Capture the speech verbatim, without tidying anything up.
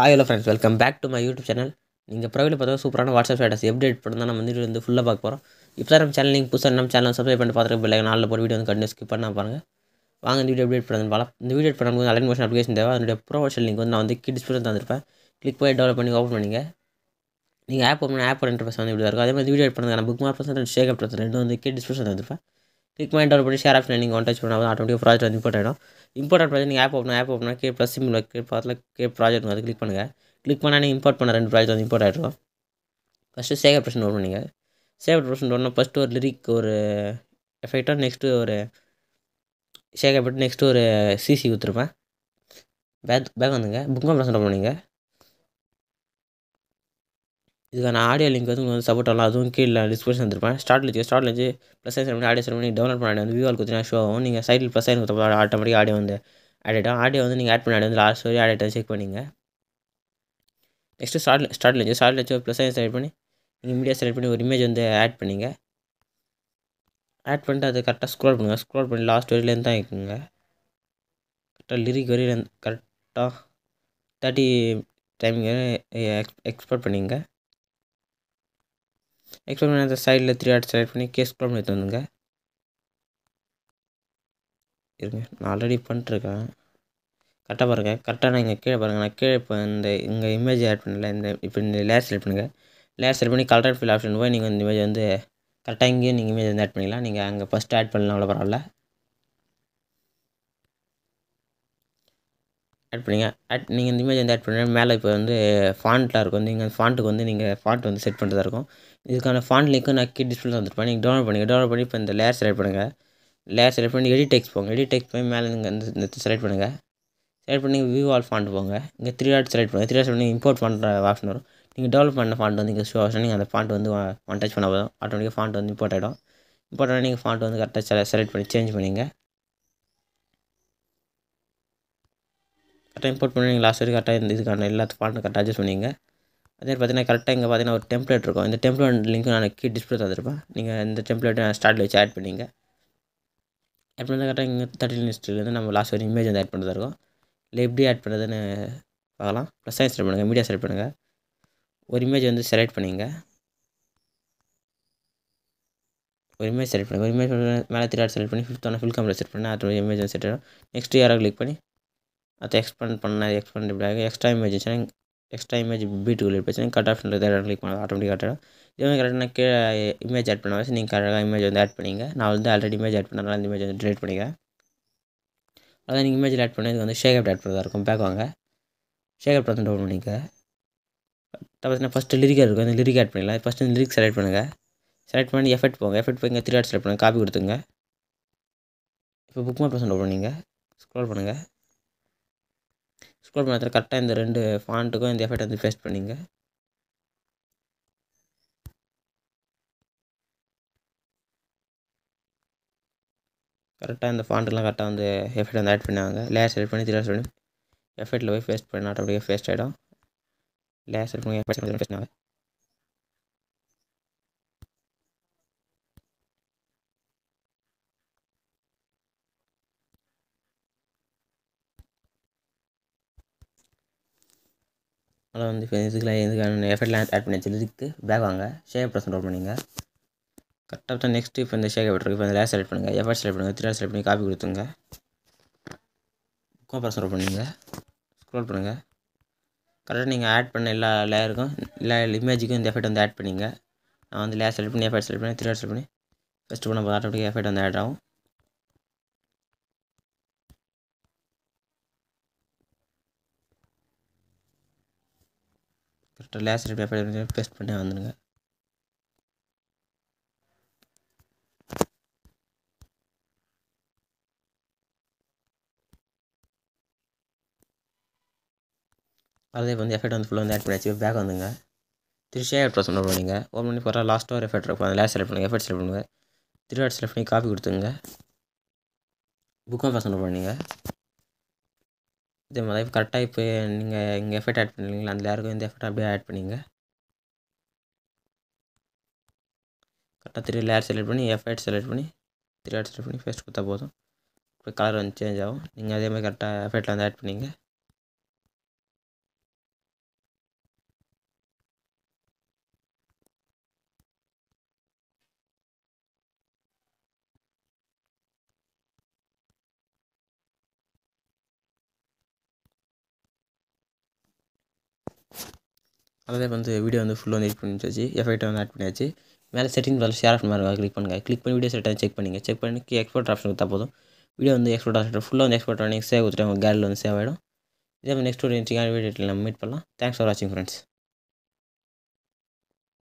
Hi hello friends, welcome back to my YouTube channel. நீங்கள் profile பார்த்தா சூப்பரான WhatsApp status எப்படி எடிட் பண்ணி தான் நம்ம வந்து வந்து ஃபுல்லாக பார்க்க போகிறோம். இப்போ தான் நம்ம சேனல் நீங்கள் புதுசாக நம்ம சேனல் சப்ஸ்கிரைப் பண்ணி பார்த்துட்டு பிள்ளைங்க நாளில் போகிற வீடியோ வந்து கண்டினியூ ஸ்கிப் பண்ணால் பாருங்கள். வாங்க இந்த வீடியோ எடிட் பண்ணது பார்க்கலாம். இந்த வீடியோ எடிட் பண்ணும்போது அலைன் மோஷன் அப்ளிகேஷன் தேவை. அதனுடைய ப்ரொஃபைல் லிங்க் வந்து நான் வந்து கீழ் டிஸ்கிரிப்ஷன் தந்திருப்பேன். கிளிக் பண்ணி டெவலப் பண்ணி ஓப்பன் பண்ணிங்க. நீங்கள் ஆப் ஓப்பன் ஆப் இன்டர்ஃபேஸ் வந்து இப்படி இருக்கும். அதே மாதிரி வீடியோ எடிட் பண்ணுறதுக்கான bookmark percent shake up ரெண்டு வந்து கீழ் டிஸ்கிரிப்ஷன் தந்திருப்பேன். கிளிக் பண்ணி டெவலப் பண்ணி ஷேர் ஆப்ஷன் நீங்கள் ஒன் டச் பண்ணால் ஆட்டோமேட்டிக் ப்ராஜெக்ட் வந்து இம்போர்ட் ஆகிடும். இம்போர்ட் ஆகிட்டு நீங்கள் ஆப் ஓப்பன் ஆப் ஓப்பன் கே ப்ளஸ் சிம்பிள் கே பக்கத்தில் கே ப்ராஜெக்ட் வந்து கிளிக் பண்ணுங்கள். கிளிக் பண்ணால் நீங்கள் இம்போர்ட் பண்ண ரெண்டு ப்ராஜெக்ட் வந்து இம்போர்ட் ஆகிடும். ஃபஸ்ட்டு சேவ் ஆப்ஷன் ஓப்பன் பண்ணிங்க. சேவ் ஆப்ஷன் ஒன்று ஃபஸ்ட்டு ஒரு லிரிக் ஒரு எஃபெக்டாக நெக்ஸ்ட்டு ஒரு ஷேக் ஆப்ட்டு நெக்ஸ்ட்டு ஒரு சிசி கொடுத்துருப்பேன். பேக் பேக் வந்துங்க புக் ஆப்ஷன் ஓப்பன் பண்ணிங்க. இதுக்கான ஆடியோ லிங்க் வந்து உங்களுக்கு வந்து சப்போர்ட் ஆகலாம். அதுவும் கீழே டிஸ்கிரிப்ஷன் வந்துருப்பேன். ஸ்டார்ட் வச்சு ஸ்டார்ட் வச்சு ப்ளஸ் சைன் பண்ணி ஆடியோ செட் பண்ணி டவுன்லோட் பண்ண ஆடியோ வந்து வியூவால் கொடுத்தீங்கன்னா ஷோ ஆகும். நீங்கள் சைடில் ப்ளஸ் சைன் கொடுத்தப்போ ஆட்டோமேட்டிக் ஆடியோ வந்து ஆட் ஆகிடும். ஆடியோ வந்து நீங்கள் ஆட் பண்ண ஆடியோ வந்து லாஸ்ட் வரையும் ஆட் ஆகிட்டு செக் பண்ணிங்க. நெக்ஸ்ட்டு ஸ்டார்ட் ஸ்டார்ட் வச்சு ஸ்டார்ட் வச்சு ப்ளஸ் சைன் செலக்ட் பண்ணி நீங்கள் மீடியா செலக்ட் பண்ணி ஒரு இமேஜ் வந்து ஆட் பண்ணிங்க. ஆட் பண்ணிட்டு அது கரெக்டாக ஸ்க்ரோல் பண்ணுங்கள். ஸ்க்ரோல் பண்ணி லாஸ்ட் வரையிலேருந்து தான் இருக்குங்க. கரெக்டாக லிரிக் வரையிலேருந்து கரெக்டாக தேர்ட்டி டைமிங் எக்ஸ் எக்ஸ்போர்ட் பண்ணிங்க. எக்ஸ்போர்ட் பண்ணி அந்த சைடில் த்ரீ ஆட் செலக்ட் பண்ணி கேஸ் ஸ்க்ரோல் பண்ணி எடுத்து வந்துங்க. இருங்க, நான் ஆல்ரெடி பண்ணிட்டுருக்கேன். கரெக்டாக பாருங்கள். கரெக்டாக நான் இங்கே கீழே பாருங்கள். நான் கீழே இப்போ இந்த இங்கே இமேஜ் ஆட் பண்ணல. இந்த இப்போ இந்த லேயர் செலக்ட் பண்ணுங்கள். லேயர் செலக்ட் பண்ணி கலர் ஃபில் ஆப்ஷன் போய் நீங்கள் இந்த இமேஜ் வந்து கரெக்டாக இங்கேயும் நீங்கள் இமேஜ் வந்து ஆட் பண்ணிக்கலாம். நீங்கள் அங்கே ஃபஸ்ட்டு ஆட் பண்ணலாம், அவ்வளோ பரவாயில்ல. ஆட் பண்ணிங்க. ஆட் நீங்கள் இந்த இமேஜ் வந்து ஆட் பண்ணி மேலே இப்போ வந்து ஃபாண்ட்லாம் இருக்கும். நீங்கள் ஃபாண்ட்டுக்கு வந்து நீங்கள் ஃபாண்ட் வந்து செட் பண்ணுறதா இருக்கும். இதுக்கான ஃபாண்ட் லிங்க்கு நான் கீழ் டிஸ்பிளே வந்துருப்பேன். நீங்கள் டவுன்லோட் பண்ணிங்க. டவுன்லோட் பண்ணி இப்போ இந்த லேயர் செலக்ட் பண்ணுங்கள். லேயர் செலக்ட் பண்ணி எடிட் டெக்ஸ்ட் போங்க. எடிட் டெக்ஸ்ட் போய் மேலே நீங்கள் இந்த செலக்ட் பண்ணுங்கள். செலக்ட் பண்ணி வியூ ஆல் ஃபாண்ட் போங்க. இங்கே த்ரீ டாட் செலக்ட் பண்ணுங்கள். த்ரீ டாட் செலக்ட் பண்ணி இம்போர்ட் பண்ணுற ஆப்ஷன் வரும். நீங்கள் டெவலப் பண்ண ஃபாண்ட் வந்து இங்கே ஷோ ஆப்ஷன் நீங்கள் அந்த ஃபாண்ட் வந்து ஒன் டச் பண்ண போதும் ஆட்டோமேட்டிக்காக ஃபாண்ட் வந்து இம்போர்ட் ஆகிடும். இம்போர்ட் ஆனால் நீங்கள் ஃபாண்ட் வந்து கரெக்டாக செல செலக்ட் பண்ணி சேஞ்ச் பண்ணிங்க. கரெக்டாக இம்போர்ட் பண்ணி நீங்கள் லாஸ்ட் வரைக்கும் கரெக்டாக இந்த இதுக்கான எல்லா ஃபாண்ட்டும் கரெக்டாக அட்ஜஸ்ட் பண்ணிங்க. அதே பார்த்தீங்கன்னா கரெக்டாக இங்கே பார்த்தீங்கன்னா ஒரு டெம்ப்ளேட் இருக்கும். இந்த டெம்ப்ளேட் லிங்க் நான் கீ டிஸ்பிளே தந்துருப்பேன். நீங்கள் இந்த டெம்ப்ளேட்டை ஸ்டார்ட்டில் வச்சு ஆட் பண்ணிங்க. ஆட் பண்ணி கரெக்டாக இங்கே தேர்ட்டி லிஸ்ட்லேருந்து நம்ம லாஸ்ட் வரைக்கும் இமேஜ் வந்து ஆட் பண்ணுறதா இருக்கும். இல்லை எப்படி ஆட் பண்ணுறதுன்னு பார்க்கலாம். ப்ளஸ் சைன் செலக்ட் பண்ணுங்கள். மீடியா செலக்ட் பண்ணுங்கள். ஒரு இமேஜ் வந்து செலக்ட் பண்ணிங்க. ஒரு இமேஜ் செலக்ட் பண்ணுங்கள். ஒரு இமேஜ் மேலே த்ரீ டாட் செலக்ட் பண்ணி ஃபிஃப்த் ஒன்று ஃபில் கம்ப்ளீட் செட் பண்ணி அது இமேஜ் வந்து செட் ஆகிடும். நெக்ஸ்ட் யாரோ கிளிக் பண்ணி அதை எக்ஸ்பேண்ட் பண்ண எக்ஸ்பேண்ட் இப்படி ஆகும். எக்ஸ்ட்ரா இமேஜ் வச்சுன்னா எக்ஸ்ட்ரா இமேஜ் பீட்டுக்குள்ளே போச்சு கட் ஆப்ஷன் தேர்ட் கிளிக் பண்ணால் ஆட்டோமேட்டிக் ஆகிடும். இதே மாதிரி கரெக்டாக கீழே இமேஜ் ஆட் பண்ண வச்சு நீங்கள் கரெக்டாக இமேஜ் வந்து ஆட் பண்ணிங்க. நான் வந்து ஆல்ரெடி இமேஜ் ஆட் பண்ணனால இந்த இமேஜ் வந்து டிலீட் பண்ணிக்கிறேன். அதான் நீங்கள் இமேஜில் ஆட் பண்ணி இது வந்து ஷேக் அப் ஆட் பண்ணுறதா இருக்கும். பேக் வாங்க. ஷேக் அப் வந்து டவுன் பண்ணிக்க. பார்த்தீங்கன்னா ஃபஸ்ட்டு லிரிக் இருக்கும். இந்த லிரிக் ஆட் பண்ணிக்கலாம். ஃபஸ்ட்டு இந்த லிரிக் செலக்ட் பண்ணுங்கள். செலக்ட் பண்ணி எஃபெக்ட் போங்க. எஃபெக்ட் போய் இங்கே த்ரீ டாட் செலக்ட் பண்ணுங்கள். காப்பி கொடுத்துங்க. இப்போ புக் மார்க் பர்சன்ட் ஓப்பன் பண்ணிங்க. ஸ்க்ரோல் பண்ணுங்கள். ஸ்க்ரோல் பண்ண கரெக்டாக இந்த ரெண்டு ஃபாண்ட்டுக்கும் இந்த எஃபெக்ட் வந்து பேஸ்ட் பண்ணிங்க. கரெக்டாக இந்த ஃபாண்ட்டுலாம் கரெக்டாக வந்து எஃபெக்ட் வந்து ஆட் பண்ணுவாங்க. லேயர் செலக்ட் பண்ணி த்ரீ டாட் செலக்ட் பண்ணி எஃபெக்ட்டில் போய் பேஸ்ட் பண்ணி ஆட்டோமேட்டிக்காக பேஸ்ட் ஆகிடும். லேயர் செலக்ட் பண்ணி எஃபெக்ட் பேஸ்ட் பண்ணுவாங்க. அதில் வந்து இப்போ இதுக்குலாம் இதுக்கான எஃபெக்ட்லாம் ஆட் பண்ணி வச்சுருக்கு. பேக் வாங்க. ஷேப் ப்ரெசென்ட் ஓப்பன் பண்ணிங்க. கரெக்டாக தான் நெக்ஸ்ட்டு இப்போ இந்த ஷேக் எஃபெக்ட் இருக்குது. இப்போ இந்த லேயர் செலக்ட் பண்ணுங்கள். எஃபெக்ட் செலக்ட் பண்ணுங்கள். த்ரீ டாட் செலக்ட் பண்ணி காப்பி கொடுத்துங்க. புக் ப்ரெசென்ட் ஓப்பன் பண்ணிங்க. ஸ்க்ரோல் பண்ணுங்கள். கரெக்டாக நீங்கள் ஆட் பண்ண எல்லா லேயருக்கும் எல்லா இமேஜுக்கும் இந்த எஃபெக்ட் வந்து ஆட் பண்ணிங்க. நான் வந்து லேயர் செலக்ட் பண்ணி எஃபெக்ட் செலக்ட் பண்ணி த்ரீ டாட் செலக்ட் பண்ணி ஃபஸ்ட்டு பண்ண போது ஆட்டோமேட்டிக்காக எஃபெக்ட் வந்து ஆட் ஆகும். கரெக்டாக லேயர் செலக்ட் பண்ணி எஃபெக்ட் பேஸ்ட் பண்ணி வந்துடுங்க. அதே வந்து எஃபெக்ட் வந்து ஃபுல்லாக வந்து ஆட் பண்ணியாச்சு. பேக் வந்துங்க. திருச்சி ஷேக் ப்ரெசென்ட் ஓப்பன் பண்ணிங்க. ஓப்பன் பண்ணி போகிற லாஸ்ட்டாக ஒரு எஃபெக்ட் இருக்கும். அந்த லேயர் செலக்ட் பண்ணுங்கள். எஃபெக்ட் செலக்ட் பண்ணுங்கள். த்ரீ டாட் செலக்ட் பண்ணி காப்பி கொடுத்துங்க. புக் ப்ரெசென்ட் ஓப்பன் பண்ணிங்க. இதே மாதிரி கரெக்டாக இப்போ நீங்கள் இங்கே எஃபெக்ட் ஆட் பண்ணுவீங்களா அந்த லேயருக்கும் இந்த எஃபெக்ட் அப்படியே ஆட் பண்ணிங்க. கரெக்டாக த்ரீ லேயர் செலக்ட் பண்ணி எஃபெக்ட் செலக்ட் பண்ணி த்ரீ டாட் செலக்ட் பண்ணி பேஸ்ட் கொடுத்தா போதும். இப்போ கலர் வந்து சேஞ்ச் ஆகும். நீங்கள் அதே மாதிரி கரெக்டாக எஃபெக்ட்டில் வந்து ஆட் பண்ணிங்க. அதே வந்து வீடியோ வந்து ஃபுல்லாக வந்து எடிட் பண்ணி வச்சாச்சு. எஃபெக்ட்டை வந்து ஆட் பண்ணியாச்சு. மேலே செட்டிங் பார் ஷேர் ஆஃப் மாதிரி கிளிக் பண்ணுங்கள். கிளிக் பண்ணி வீடியோ செட்டாக செக் பண்ணிங்க. செக் பண்ணி எக்ஸ்போர்ட் ஆப்ஷன் கொடுத்தா போதும். வீடியோ வந்து எக்ஸ்போர்ட் ஆப்ஷன் ஃபுல்லாக வந்து எக்ஸ்போர்ட் பண்ணி சேவ் கொடுத்துட்டு உங்கள் கேலரியில் வந்து சேவ் ஆகிடும். இதே மாதிரி நெக்ஸ்ட் ஒரு இன்ட்ரெஸ்டிங்கான வீடியோவில் நம்ம மீட் பண்ணலாம். தேங்க்ஸ் ஃபார் வாட்சிங் ஃப்ரெண்ட்ஸ்.